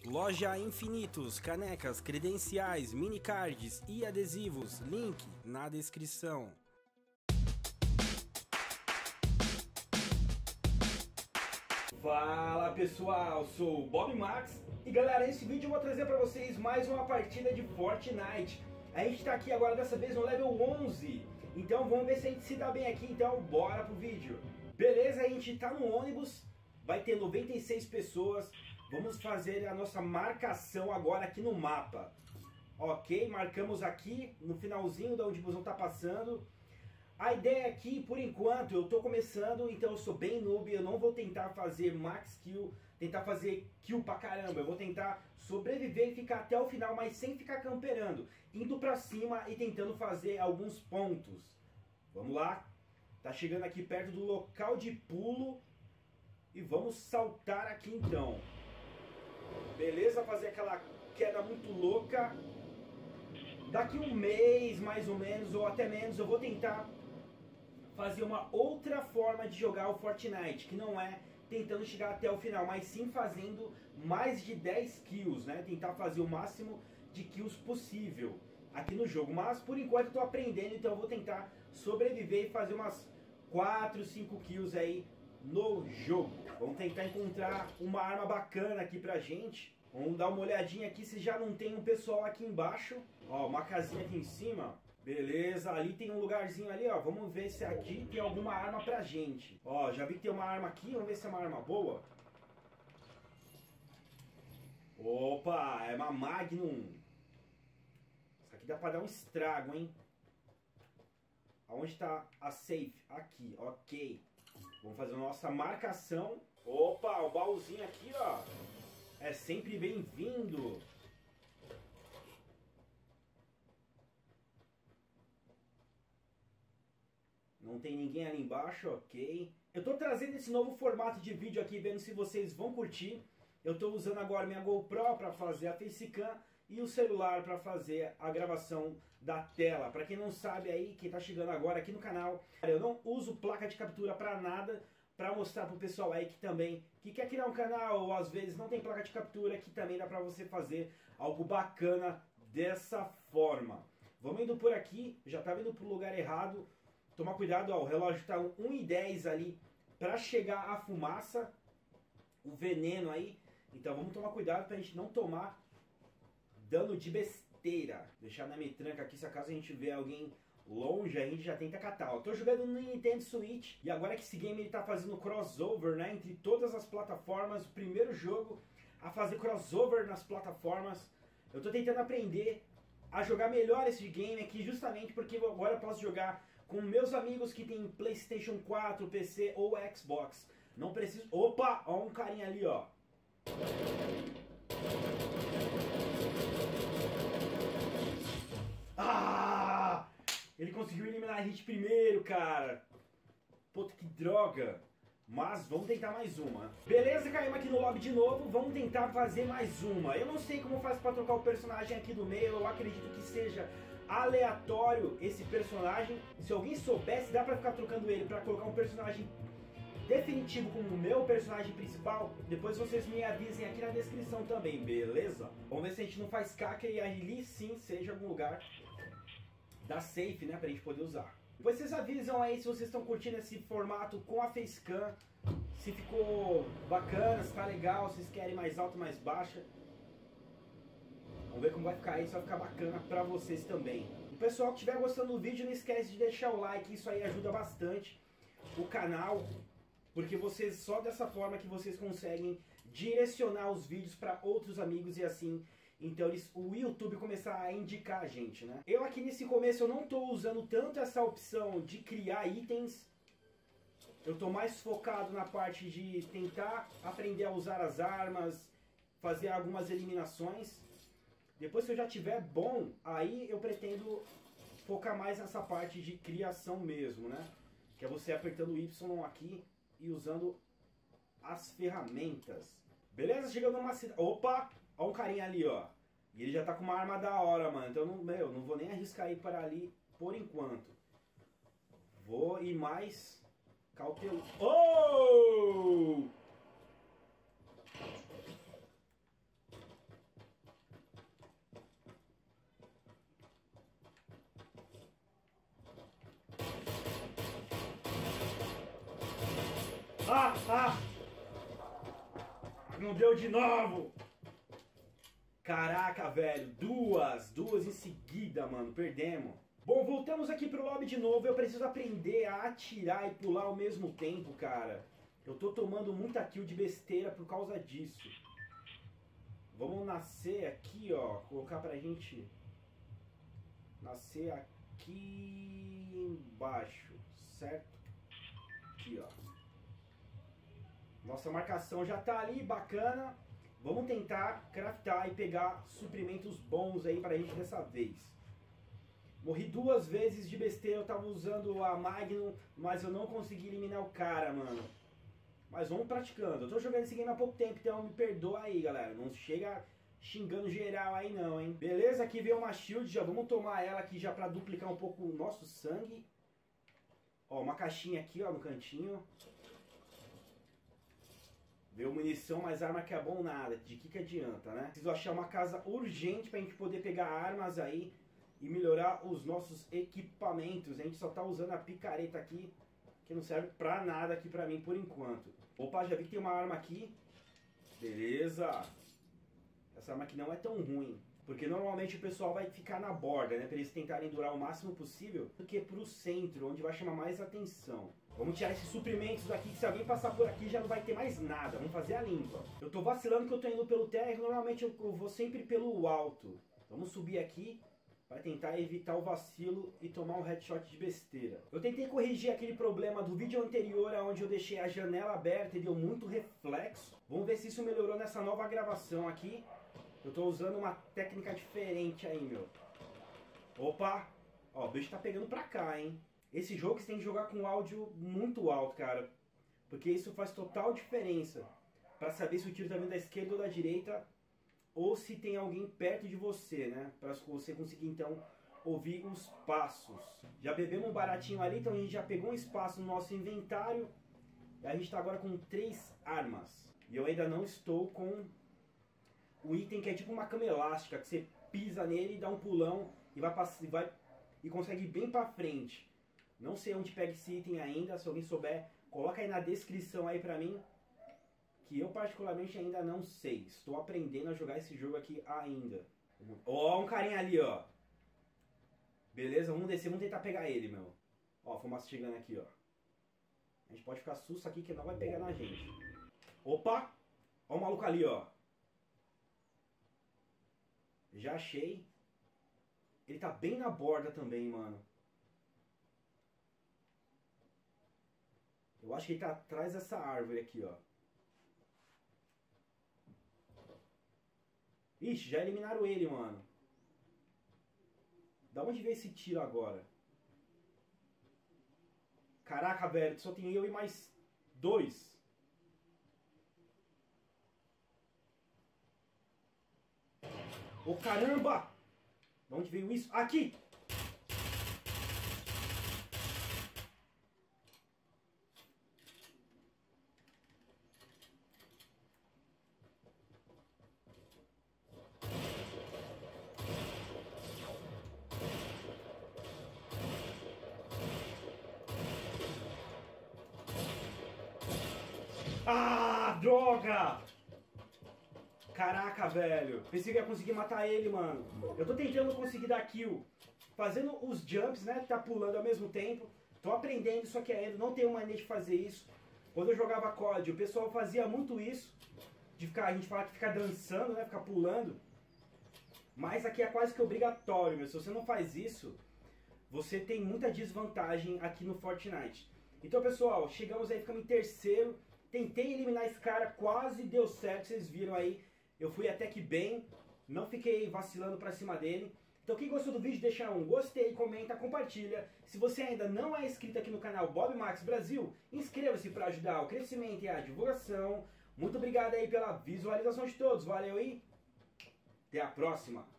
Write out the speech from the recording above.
Loja Infinitos, canecas, credenciais, minicards e adesivos, link na descrição. Fala pessoal, sou o Bob Max e galera, nesse vídeo eu vou trazer para vocês mais uma partida de Fortnite. A gente tá aqui agora dessa vez no level 11, então vamos ver se a gente se dá bem aqui, então bora pro vídeo. Beleza, a gente tá no ônibus, vai ter 96 pessoas, vamos fazer a nossa marcação agora aqui no mapa. Ok, marcamos aqui no finalzinho da onde o busão tá passando. A ideia aqui, por enquanto, eu tô começando, então eu sou bem noob, eu não vou tentar fazer max kill, tentar fazer kill pra caramba, eu vou tentar sobreviver e ficar até o final, mas sem ficar camperando, indo pra cima e tentando fazer alguns pontos. Vamos lá, tá chegando aqui perto do local de pulo e vamos saltar aqui então. Beleza, fazer aquela queda muito louca. Daqui um mês, mais ou menos, ou até menos, eu vou tentar fazer uma outra forma de jogar o Fortnite, que não é tentando chegar até o final, mas sim fazendo mais de 10 kills, né? Tentar fazer o máximo de kills possível aqui no jogo. Mas por enquanto eu tô aprendendo, então eu vou tentar sobreviver e fazer umas 4, 5 kills aí no jogo. Vamos tentar encontrar uma arma bacana aqui pra gente. Vamos dar uma olhadinha aqui se já não tem um pessoal aqui embaixo. Ó, uma casinha aqui em cima. Beleza, ali tem um lugarzinho ali, ó. Vamos ver se aqui tem alguma arma pra gente. Ó, já vi que tem uma arma aqui, vamos ver se é uma arma boa. Opa, é uma Magnum. Isso aqui dá pra dar um estrago, hein? Aonde tá a safe? Aqui, ok. Vamos fazer a nossa marcação. Opa, o baúzinho aqui, ó. É sempre bem-vindo. Não tem ninguém ali embaixo, ok. Eu tô trazendo esse novo formato de vídeo aqui, vendo se vocês vão curtir. Eu tô usando agora minha GoPro para fazer a facecam e o celular para fazer a gravação da tela. Para quem não sabe aí, quem tá chegando agora aqui no canal, eu não uso placa de captura para nada, para mostrar pro pessoal aí que também que quer criar um canal ou às vezes não tem placa de captura, que também dá para você fazer algo bacana dessa forma. Vamos indo por aqui, já tá indo pro lugar errado. Tomar cuidado, ó, o relógio tá 1:10 ali para chegar a fumaça, o veneno aí. Então vamos tomar cuidado pra gente não tomar dano de besteira. Deixar na metranca aqui, se acaso a gente vê alguém longe, a gente já tenta catar. Eu tô jogando no Nintendo Switch e agora que esse game ele tá fazendo crossover, né, entre todas as plataformas, o primeiro jogo a fazer crossover nas plataformas. Eu tô tentando aprender a jogar melhor esse game aqui, justamente porque agora eu posso jogar com meus amigos que tem PlayStation 4, PC ou Xbox. Não preciso... Opa! Ó um carinha ali, ó. Ah! Ele conseguiu eliminar a hit primeiro, cara. Puta, que droga. Mas vamos tentar mais uma. Beleza, caímos aqui no lobby de novo. Vamos tentar fazer mais uma. Eu não sei como faz pra trocar o personagem aqui do meio. Eu acredito que seja aleatório esse personagem. Se alguém soubesse, dá pra ficar trocando ele pra colocar um personagem definitivo como o meu personagem principal. Depois vocês me avisem aqui na descrição também, beleza? Vamos ver se a gente não faz caca e ali sim seja algum lugar da safe, né, pra gente poder usar. Depois vocês avisam aí se vocês estão curtindo esse formato com a facecam, se ficou bacana, se tá legal, se vocês querem mais alto, mais baixa. Vamos ver como vai ficar aí, se vai ficar bacana pra vocês também. O pessoal que estiver gostando do vídeo, não esquece de deixar o like, isso aí ajuda bastante o canal, porque vocês, só dessa forma que vocês conseguem direcionar os vídeos para outros amigos e assim, então o YouTube começar a indicar a gente, né? Eu aqui nesse começo eu não tô usando tanto essa opção de criar itens. Eu tô mais focado na parte de tentar aprender a usar as armas, fazer algumas eliminações. Depois que eu já tiver bom, aí eu pretendo focar mais nessa parte de criação mesmo, né? Que é você apertando o Y aqui e usando as ferramentas. Beleza? Chegando numa cidade... Opa! Olha um carinha ali, ó. E ele já tá com uma arma da hora, mano. Então, não vou nem arriscar ir para ali por enquanto. Vou ir mais cauteloso. Oh! Não deu de novo! Caraca, velho, duas em seguida, mano, perdemos. Bom, voltamos aqui pro lobby de novo. Eu preciso aprender a atirar e pular ao mesmo tempo, cara. Eu tô tomando muita kill de besteira por causa disso. Vamos nascer aqui, ó, colocar pra gente nascer aqui embaixo, certo? Aqui, ó. Nossa marcação já tá ali, bacana. Vamos tentar craftar e pegar suprimentos bons aí pra gente dessa vez. Morri 2 vezes de besteira, eu tava usando a Magnum, mas eu não consegui eliminar o cara, mano. Mas vamos praticando. Eu tô jogando esse game há pouco tempo, então me perdoa aí, galera. Não chega xingando geral aí não, hein. Beleza, aqui veio uma shield, já vamos tomar ela aqui já pra duplicar um pouco o nosso sangue. Ó, uma caixinha aqui, ó, no cantinho. Veio munição, mas arma que é bom nada. De que adianta, né? Preciso achar uma casa urgente pra gente poder pegar armas aí e melhorar os nossos equipamentos. A gente só tá usando a picareta aqui, que não serve pra nada aqui pra mim por enquanto. Opa, já vi que tem uma arma aqui. Beleza. Essa arma aqui não é tão ruim. Porque normalmente o pessoal vai ficar na borda, né? Pra eles tentarem durar o máximo possível do que pro centro, onde vai chamar mais atenção. Vamos tirar esses suprimentos daqui, que se alguém passar por aqui já não vai ter mais nada. Vamos fazer a limpa. Eu tô vacilando que eu tô indo pelo terra, normalmente eu vou sempre pelo alto. Vamos subir aqui para tentar evitar o vacilo e tomar um headshot de besteira. Eu tentei corrigir aquele problema do vídeo anterior, onde eu deixei a janela aberta e deu muito reflexo. Vamos ver se isso melhorou nessa nova gravação aqui. Eu tô usando uma técnica diferente aí, meu. Opa! Ó, o bicho tá pegando pra cá, hein? Esse jogo você tem que jogar com áudio muito alto, cara. Porque isso faz total diferença. Pra saber se o tiro tá vindo da esquerda ou da direita. Ou se tem alguém perto de você, né? Pra você conseguir, então, ouvir os passos. Já bebemos um baratinho ali, então a gente já pegou um espaço no nosso inventário. E a gente tá agora com 3 armas. E eu ainda não estou com o item que é tipo uma cama elástica, que você pisa nele e dá um pulão e consegue ir bem pra frente. Não sei onde pega esse item ainda, se alguém souber, coloca aí na descrição aí pra mim, que eu particularmente ainda não sei. Estou aprendendo a jogar esse jogo aqui ainda. Ó, um carinha ali, ó. Beleza, vamos descer, vamos tentar pegar ele, meu. Ó, fumaça chegando aqui, ó. A gente pode ficar susto aqui que não vai pegar na gente. Opa! Ó o maluco ali, ó. Já achei. Ele tá bem na borda também, mano. Eu acho que ele tá atrás dessa árvore aqui, ó. Ixi, já eliminaram ele, mano. Da onde veio esse tiro agora? Caraca, velho, só tem eu e mais 2. Ô, caramba! De onde veio isso? Aqui! Ah, droga! Caraca, velho. Pensei que ia conseguir matar ele, mano. Eu tô tentando conseguir dar kill, fazendo os jumps, né? Tá pulando ao mesmo tempo. Tô aprendendo isso aqui ainda. Não tenho mania de fazer isso. Quando eu jogava COD, o pessoal fazia muito isso. De ficar, a gente fala que ficar dançando, né? Ficar pulando. Mas aqui é quase que obrigatório, meu. Se você não faz isso, você tem muita desvantagem aqui no Fortnite. Então, pessoal, chegamos aí, ficamos em terceiro. Tentei eliminar esse cara, quase deu certo, vocês viram aí. Eu fui até que bem, não fiquei vacilando pra cima dele. Então quem gostou do vídeo, deixa um gostei, comenta, compartilha. Se você ainda não é inscrito aqui no canal Bob Max Brasil, inscreva-se para ajudar o crescimento e a divulgação. Muito obrigado aí pela visualização de todos, valeu e até a próxima.